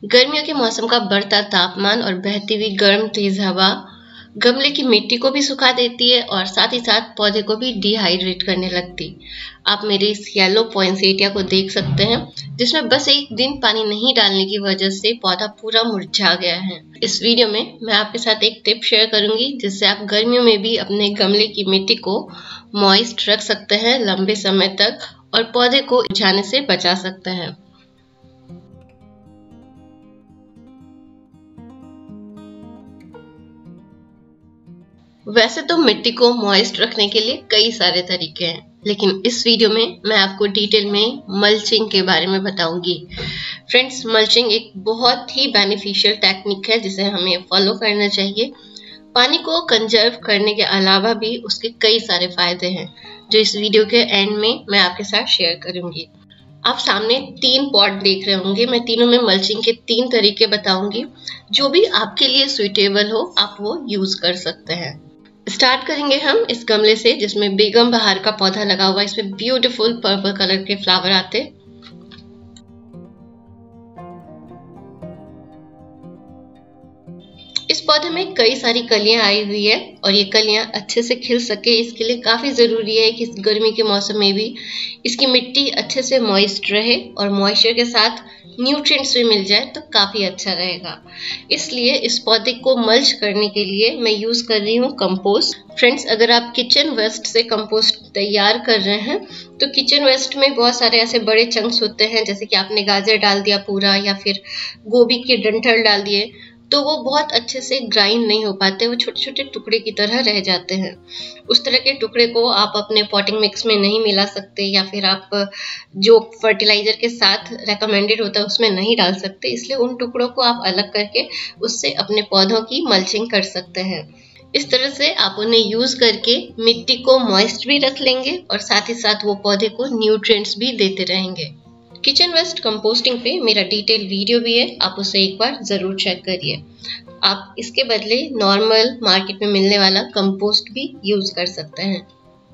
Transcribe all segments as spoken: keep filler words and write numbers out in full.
गर्मियों के मौसम का बढ़ता तापमान और बहती हुई गर्म तेज हवा गमले की मिट्टी को भी सुखा देती है और साथ ही साथ पौधे को भी डिहाइड्रेट करने लगती। आप मेरे इस येलो पॉइंसेटिया को देख सकते हैं, जिसमें बस एक दिन पानी नहीं डालने की वजह से पौधा पूरा मुरझा गया है। इस वीडियो में मैं आपके साथ एक टिप शेयर करूंगी, जिससे आप गर्मियों में भी अपने गमले की मिट्टी को मॉइस्ट रख सकते हैं लंबे समय तक और पौधे को मुरझाने से बचा सकते हैं। वैसे तो मिट्टी को मॉइस्ट रखने के लिए कई सारे तरीके हैं, लेकिन इस वीडियो में मैं आपको डिटेल में मल्चिंग के बारे में बताऊंगी। फ्रेंड्स, मल्चिंग एक बहुत ही बेनिफिशियल टेक्निक है जिसे हमें फॉलो करना चाहिए। पानी को कंजर्व करने के अलावा भी उसके कई सारे फायदे हैं, जो इस वीडियो के एंड में मैं आपके साथ शेयर करूंगी। आप सामने तीन पॉट देख रहे होंगे। मैं तीनों में मल्चिंग के तीन तरीके बताऊंगी, जो भी आपके लिए सुइटेबल हो आप वो यूज कर सकते हैं। स्टार्ट करेंगे हम इस गमले से, जिसमें बेगम बहार का पौधा लगा हुआ है। इसमें ब्यूटीफुल पर्पल कलर के फ्लावर आते। इस पौधे में कई सारी कलियां आई हुई है और ये कलियां अच्छे से खिल सके, इसके लिए काफी जरूरी है कि इस गर्मी के मौसम में भी इसकी मिट्टी अच्छे से मॉइस्ट रहे और मॉइस्चर के साथ न्यूट्रिएंट्स भी मिल जाए तो काफी अच्छा रहेगा। इसलिए इस पौधे को मल्च करने के लिए मैं यूज कर रही हूँ कंपोस्ट। फ्रेंड्स, अगर आप किचन वेस्ट से कंपोस्ट तैयार कर रहे हैं तो किचन वेस्ट में बहुत सारे ऐसे बड़े चंक्स होते हैं, जैसे कि आपने गाजर डाल दिया पूरा या फिर गोभी के डंठल डाल दिए, तो वो बहुत अच्छे से ग्राइंड नहीं हो पाते, वो छोटे छोटे टुकड़े की तरह रह जाते हैं। उस तरह के टुकड़े को आप अपने पॉटिंग मिक्स में नहीं मिला सकते या फिर आप जो फर्टिलाइजर के साथ रेकमेंडेड होता है उसमें नहीं डाल सकते। इसलिए उन टुकड़ों को आप अलग करके उससे अपने पौधों की मल्चिंग कर सकते हैं। इस तरह से आप उन्हें यूज करके मिट्टी को मॉइस्ट भी रख लेंगे और साथ ही साथ वो पौधे को न्यूट्रिएंट्स भी देते रहेंगे। किचन वेस्ट कंपोस्टिंग पे मेरा डिटेल वीडियो भी है, आप उसे एक बार जरूर चेक करिए। आप इसके बदले नॉर्मल मार्केट में मिलने वाला कंपोस्ट भी यूज कर सकते हैं।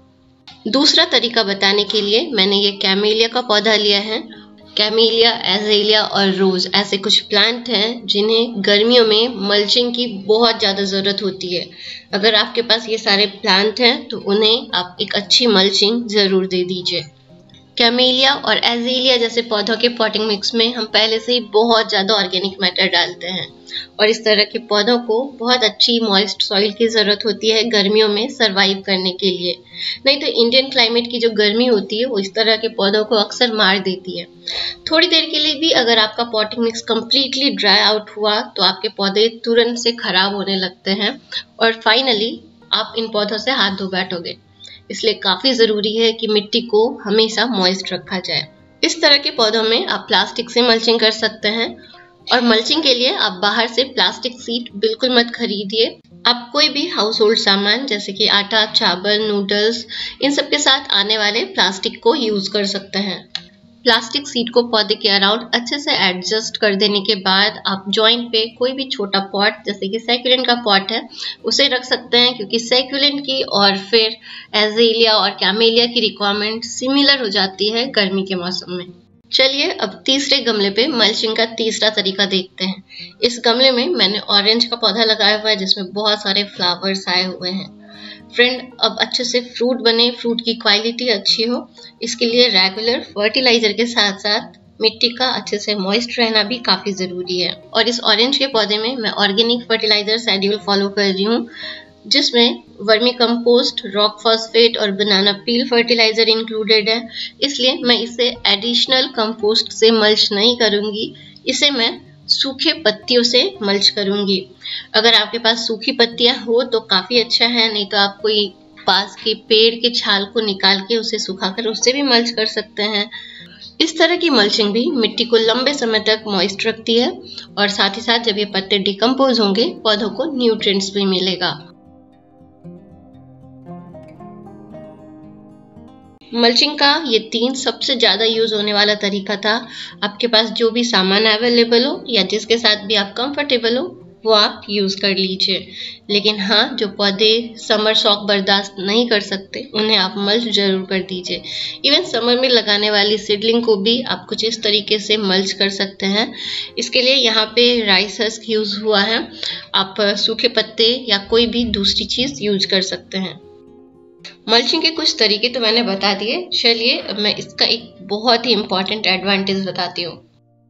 दूसरा तरीका बताने के लिए मैंने ये कैमेलिया का पौधा लिया है। कैमेलिया, एजेलिया और रोज ऐसे कुछ प्लांट हैं जिन्हें गर्मियों में मल्चिंग की बहुत ज्यादा जरूरत होती है। अगर आपके पास ये सारे प्लांट हैं तो उन्हें आप एक अच्छी मल्चिंग जरूर दे दीजिए। कैमेलिया और एजेलिया जैसे पौधों के पॉटिंग मिक्स में हम पहले से ही बहुत ज़्यादा ऑर्गेनिक मैटर डालते हैं और इस तरह के पौधों को बहुत अच्छी मॉइस्ट सॉइल की ज़रूरत होती है गर्मियों में सरवाइव करने के लिए। नहीं तो इंडियन क्लाइमेट की जो गर्मी होती है वो इस तरह के पौधों को अक्सर मार देती है। थोड़ी देर के लिए भी अगर आपका potting mix completely dry out हुआ तो आपके पौधे तुरंत से खराब होने लगते हैं और फाइनली आप इन पौधों से हाथ धो बैठोगे। इसलिए काफी जरूरी है कि मिट्टी को हमेशा मॉइस्ट रखा जाए। इस तरह के पौधों में आप प्लास्टिक से मल्चिंग कर सकते हैं और मल्चिंग के लिए आप बाहर से प्लास्टिक सीट बिल्कुल मत खरीदिए। आप कोई भी हाउस होल्ड सामान जैसे कि आटा, चावल, नूडल्स, इन सब के साथ आने वाले प्लास्टिक को यूज कर सकते हैं। प्लास्टिक सीट को पौधे के अराउंड अच्छे से एडजस्ट कर देने के बाद आप जॉइंट पे कोई भी छोटा पॉट, जैसे कि सैकुलेंट का पॉट है, उसे रख सकते हैं, क्योंकि सैकुलेंट की और फिर एजेलिया और कैमेलिया की रिक्वायरमेंट सिमिलर हो जाती है गर्मी के मौसम में। चलिए अब तीसरे गमले पे मल्चिंग का तीसरा तरीका देखते हैं। इस गमले में मैंने ऑरेंज का पौधा लगाया हुआ है जिसमें बहुत सारे फ्लावर्स आए हुए हैं। फ्रेंड, अब अच्छे से फ्रूट बने, फ्रूट की क्वालिटी अच्छी हो, इसके लिए रेगुलर फर्टिलाइजर के साथ साथ मिट्टी का अच्छे से मॉइस्ट रहना भी काफी जरूरी है। और इस ऑरेंज के पौधे में मैं ऑर्गेनिक फर्टिलाइजर शेड्यूल फॉलो कर रही हूँ, जिसमें वर्मी कंपोस्ट, रॉक फॉस्फेट और बनाना पील फर्टिलाइजर इंक्लूडेड है। इसलिए मैं इसे एडिशनल कंपोस्ट से मल्च नहीं करूंगी, इसे मैं सूखे पत्तियों से मल्च करूंगी। अगर आपके पास सूखी पत्तियां हो तो काफी अच्छा है, नहीं तो आप कोई पास के पेड़ के छाल को निकाल के उसे सुखाकर उससे भी मल्च कर सकते हैं। इस तरह की मल्चिंग भी मिट्टी को लंबे समय तक मॉइस्ट रखती है और साथ ही साथ जब ये पत्ते डिकम्पोज होंगे पौधों को न्यूट्रिएंट्स भी मिलेगा। मल्चिंग का ये तीन सबसे ज्यादा यूज होने वाला तरीका था। आपके पास जो भी सामान अवेलेबल हो या जिसके साथ भी आप कंफर्टेबल हो वो आप यूज़ कर लीजिए। लेकिन हाँ, जो पौधे समर शॉक बर्दाश्त नहीं कर सकते उन्हें आप मल्च जरूर कर दीजिए। इवन समर में लगाने वाली सीडलिंग को भी आप कुछ इस तरीके से मल्च कर सकते हैं। इसके लिए यहाँ पे राइस हस्क यूज़ हुआ है, आप सूखे पत्ते या कोई भी दूसरी चीज़ यूज कर सकते हैं। मल्चिंग के कुछ तरीके तो मैंने बता दिए, चलिए अब मैं इसका एक बहुत ही इंपॉर्टेंट एडवांटेज बताती हूँ।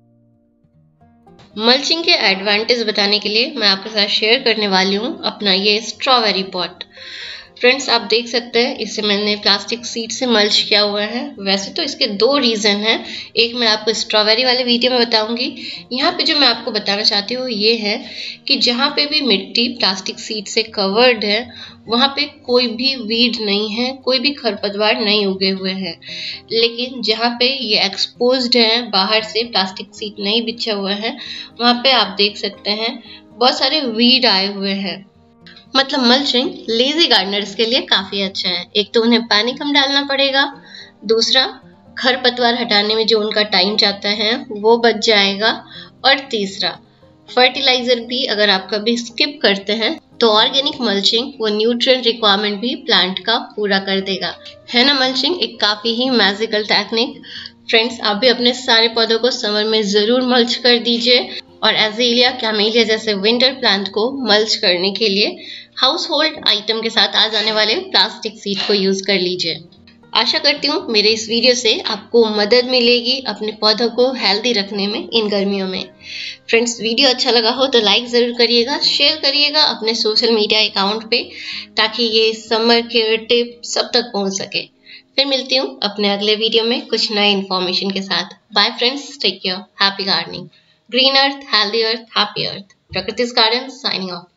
मल्चिंग के एडवांटेज बताने के लिए मैं आपके साथ शेयर करने वाली हूँ अपना ये स्ट्रॉबेरी पॉट। फ्रेंड्स, आप देख सकते हैं इसे मैंने प्लास्टिक सीट से मल्च किया हुआ है। वैसे तो इसके दो रीज़न हैं, एक मैं आपको स्ट्रॉबेरी वाले वीडियो में बताऊंगी। यहाँ पे जो मैं आपको बताना चाहती हूँ ये है कि जहाँ पे भी मिट्टी प्लास्टिक सीट से कवर्ड है वहाँ पे कोई भी वीड नहीं है, कोई भी खरपतवार नहीं उगे हुए हैं। लेकिन जहाँ पे ये एक्सपोज्ड है, बाहर से प्लास्टिक सीट नहीं बिछा हुआ है, वहाँ पे आप देख सकते हैं बहुत सारे वीड आए हुए हैं। मतलब मल्चिंग लेजी गार्डनर्स के लिए काफी अच्छा है। एक तो उन्हें पानी कम डालना पड़ेगा, दूसरा खरपतवार हटाने में जो उनका टाइम जाता है वो बच जाएगा, और तीसरा फर्टिलाइजर भी अगर आप कभी स्किप करते हैं तो ऑर्गेनिक मल्चिंग वो न्यूट्रिएंट रिक्वायरमेंट भी प्लांट का पूरा कर देगा। है ना मल्चिंग एक काफी ही मैजिकल टेक्निक। फ्रेंड्स, आप भी अपने सारे पौधों को समर में जरूर मल्च कर दीजिए, और एज़ेलिया, कैमेलिया जैसे विंटर प्लांट को मल्च करने के लिए हाउस होल्ड आइटम के साथ आ जाने वाले प्लास्टिक सीट को यूज कर लीजिए। आशा करती हूँ मेरे इस वीडियो से आपको मदद मिलेगी अपने पौधों को हेल्दी रखने में इन गर्मियों में। फ्रेंड्स, वीडियो अच्छा लगा हो तो लाइक ज़रूर करिएगा, शेयर करिएगा अपने सोशल मीडिया अकाउंट पे, ताकि ये समर केयर टिप सब तक पहुँच सके। फिर मिलती हूँ अपने अगले वीडियो में कुछ नए इन्फॉर्मेशन के साथ। Bye friends, take care, happy gardening, green earth, healthy earth, happy earth. Prakriti's Garden signing off.